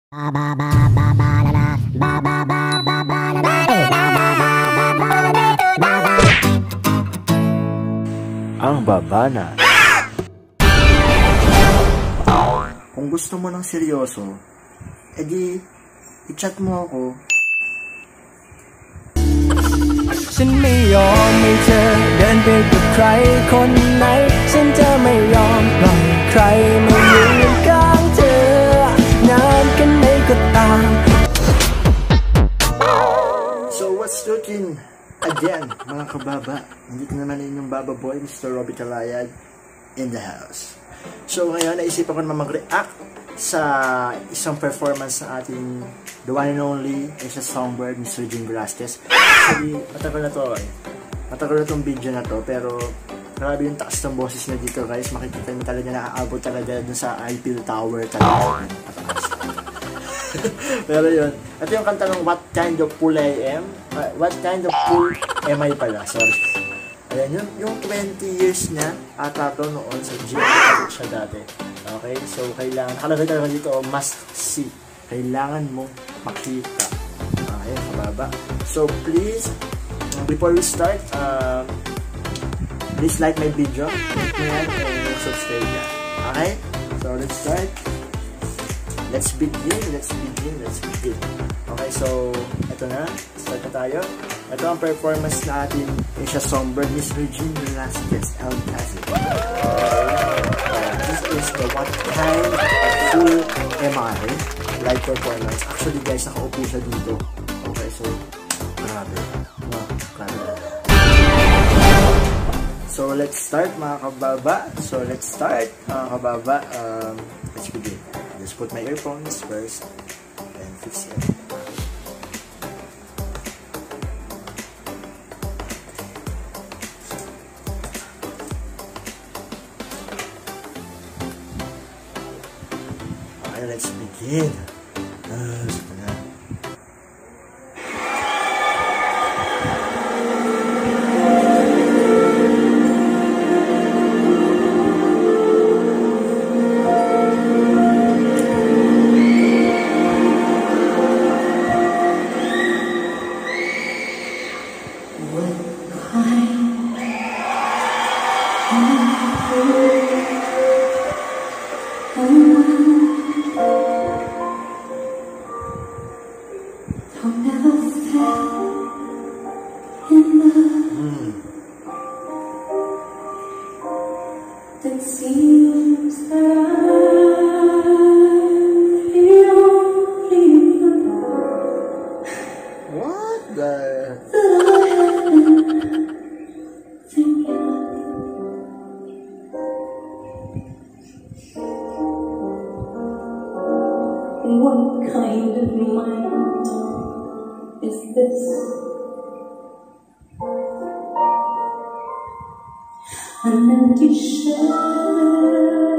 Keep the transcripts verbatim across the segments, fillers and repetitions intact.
Ang baba na. Kung gusto mo ng seryoso, edi i-chat mo ako. ฉันไม่ยอมให้เธอเดินไปกับใครคนไหนฉันจะไม่ยอมปล่อยใครมายืนข้างเธอนานกันไหนก็ตาม So what's cooking? Again, mga kababa, hindi ko naman inyong baba boy, Mister Robby Talayag in the house. So ngayon, naisipan ko naman mag-react sa isang performance ng ating the one and only Asia Songbird, Mister Jim Velasquez. Actually, matagal na to eh. Matagal na tong video na to, pero grabe yung taas ng boses na dito guys. Makikita nyo talaga nakaabot talaga dun sa Eiffel Tower talaga. Pero yun, ito yung kanta ng What Kind of Fool I Am? Uh, what Kind of Fool Am I pala? Sorry. Ayan, yung, yung twenty years niya, ata to noon sa gym siya dati. Okay, so kailangan, nakalagay talaga dito, oh, must see. Kailangan mong makita. Okay, kababa. So please, before we start, uh, please like my video, like mo yan, and subscribe na. Okay, so let's start. Let's begin, let's begin, let's begin. Okay, so ito na, start na tayo. Ito ang performance na ating Asia Songbird, Miss Regine Velasquez, El Casio. Uh, this is the What Kind of Fool Am I live performance. Actually guys, nakaupo siya dito. Okay, so grabe. Wow, grabe. So let's start mga kababa. So let's start mga kababa. Um, let's begin. Just put my earphones first and fix it. Okay, let's begin. Uh, so na. It seems that I'm the only one. What the? That I have been thinking of. What kind of mind is this? An empty shell,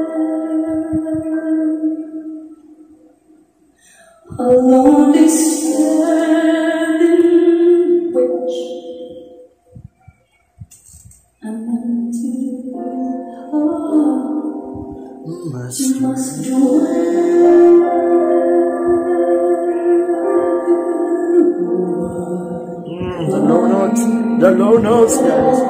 a lonely cell in which an empty heart Must must dwell. Mm, the low notes, the low notes, guys.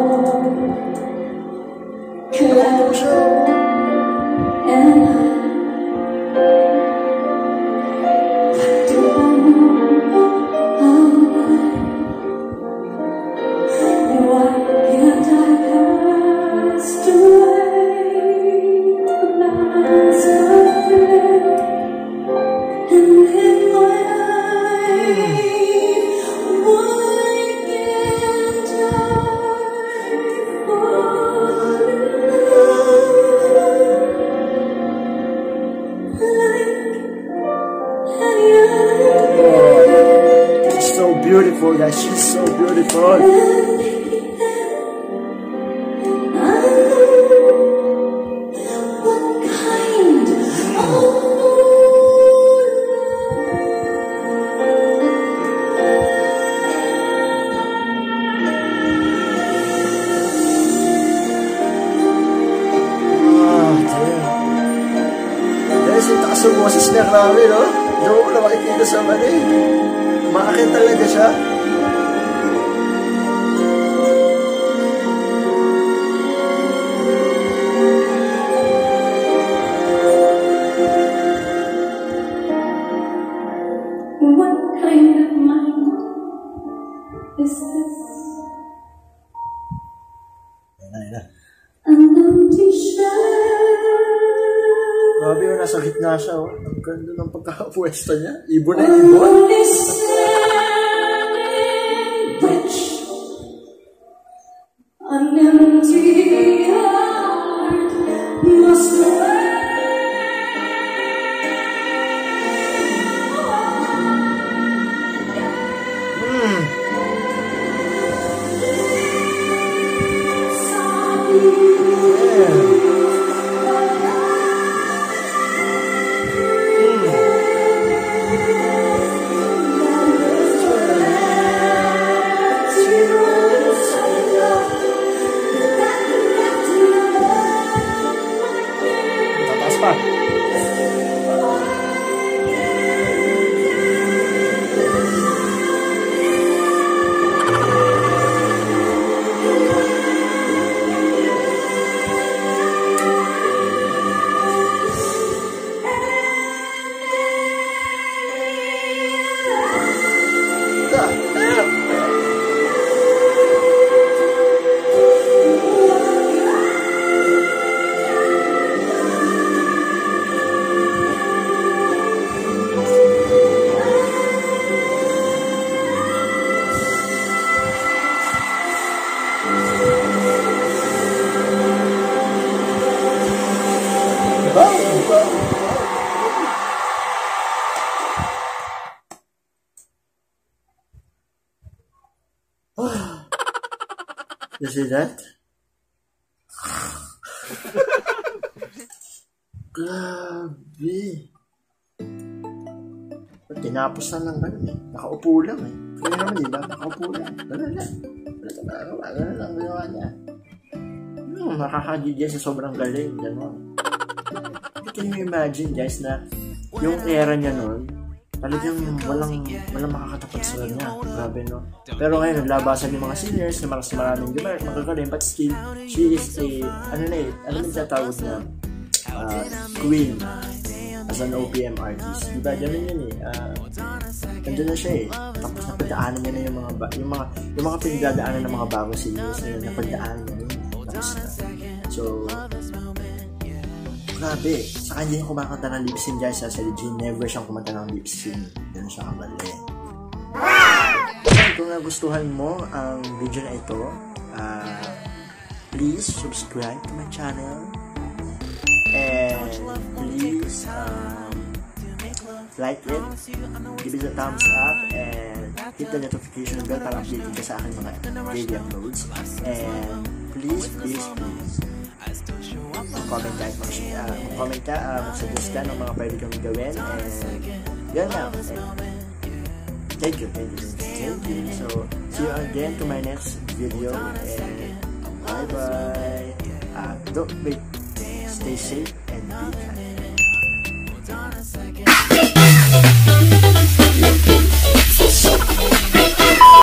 Beautiful, guys. She's so beautiful. Oh, damn. Guys, yung taas ng boses niya, grabe, no? Joke lang. talaga sa mali. Umaakit talaga siya. What kind of mind is this? Ayan na, ayan na. An empty shell. Grabe yun, nasa gitna siya, oh. Ang ganda ng pagkakapwesto niya. Ibon na ibon. Only standing which an empty heart must wear. Hmm. Yeah. Tataas pa. You see that? Grabe. Tinapos na lang ganun eh. Nakaupo lang eh. Kaya naman diba? Nakaupo lang. Ganun lang. Ganun lang. Ganun lang ginawa niya. Hmm, nakaka-G J sa sobrang galing. Ganun. Can you imagine guys na yung era niya nun, talagang walang walang makakatapat sa kanya. Grabe, no? Pero ngayon, naglabasan yung mga seniors na mas maraming diba, magagaling, but still, she is a, ano na eh, ano yung tatawag na uh, queen as an O P M artist. Diba, ganun yun eh. Uh, Nandiyan na siya eh. Tapos napagdaanan niya na yung mga, yung mga, yung mga pinagdadaanan ng mga bagong seniors na yun, napagdaanan niya yun. Tapos na. So, grabe. Sa kanya yung kumakanta ng lip sync guys, sa Jean, never siyang kumanta ng lip sync. Ganun siya kabali. Kung nagustuhan mo ang video na ito, uh, please subscribe to my channel. And please um, like it, give it a thumbs up, and hit the notification bell para updated ka sa aking mga daily uploads. And please, please, please, comment ka, uh, comment ka, uh, mag-suggest ka ng mga pwede kong gawin. And yan lang. Thank you, thank you, thank you. So, see you again to my next video. And bye-bye. Uh, don't wait. Stay safe and be kind.